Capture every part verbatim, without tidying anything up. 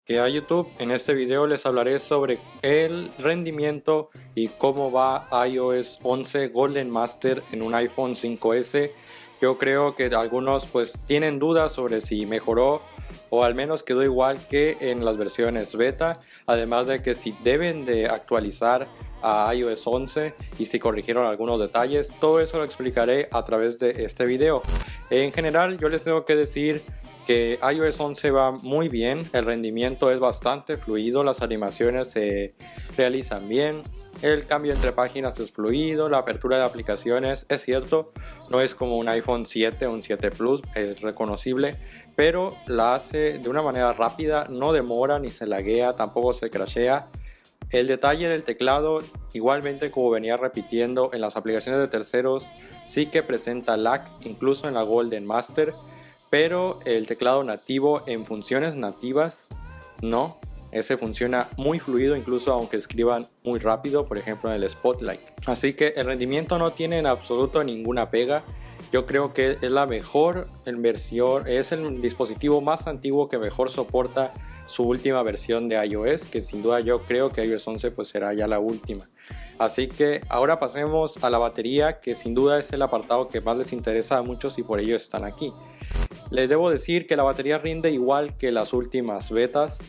Que a YouTube. En este video les hablaré sobre el rendimiento y cómo va iOS once Golden Master en un iPhone cinco ese. Yo creo que algunos pues tienen dudas sobre si mejoró o al menos quedó igual que en las versiones beta, además de que si deben de actualizar a iOS once y si corrigieron algunos detalles. Todo eso lo explicaré a través de este video. En general yo les tengo que decir que iOS once va muy bien, el rendimiento es bastante fluido, las animaciones se realizan bien, el cambio entre páginas es fluido, la apertura de aplicaciones es cierto, no es como un iPhone siete o un siete Plus, es reconocible, pero la hace de una manera rápida, no demora ni se laguea, tampoco se crashea. El detalle del teclado, igualmente como venía repitiendo en las aplicaciones de terceros, sí que presenta lag, incluso en la Golden Master. Pero el teclado nativo en funciones nativas no, ese funciona muy fluido incluso aunque escriban muy rápido, por ejemplo en el Spotlight. Así que el rendimiento no tiene en absoluto ninguna pega. Yo creo que es la mejor versión, es el dispositivo más antiguo que mejor soporta su última versión de iOS, que sin duda yo creo que iOS once pues será ya la última. Así que ahora pasemos a la batería, que sin duda es el apartado que más les interesa a muchos y por ello están aquí. Les debo decir que la batería rinde igual que las últimas betas,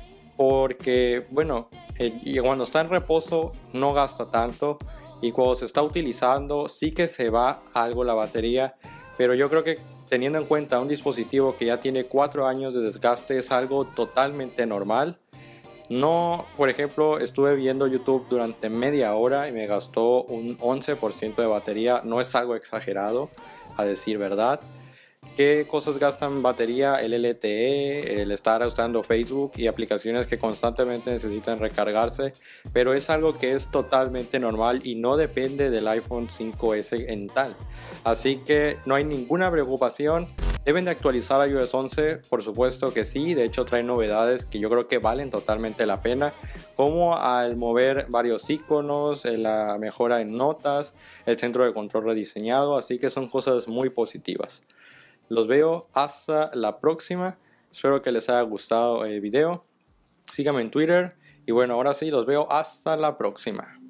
porque bueno, eh, cuando está en reposo no gasta tanto y cuando se está utilizando sí que se va algo la batería, pero yo creo que teniendo en cuenta un dispositivo que ya tiene cuatro años de desgaste es algo totalmente normal. No, por ejemplo, estuve viendo YouTube durante media hora y me gastó un once por ciento de batería, no es algo exagerado a decir verdad. ¿Qué cosas gastan batería? El L T E, el estar usando Facebook y aplicaciones que constantemente necesitan recargarse, pero es algo que es totalmente normal y no depende del iPhone cinco ese en tal. Así que no hay ninguna preocupación. ¿Deben de actualizar iOS once? Por supuesto que sí, de hecho trae novedades que yo creo que valen totalmente la pena, como al mover varios iconos, la mejora en notas, el centro de control rediseñado, así que son cosas muy positivas. Los veo hasta la próxima. Espero que les haya gustado el video. Síganme en Twitter. Y bueno, ahora sí, los veo hasta la próxima.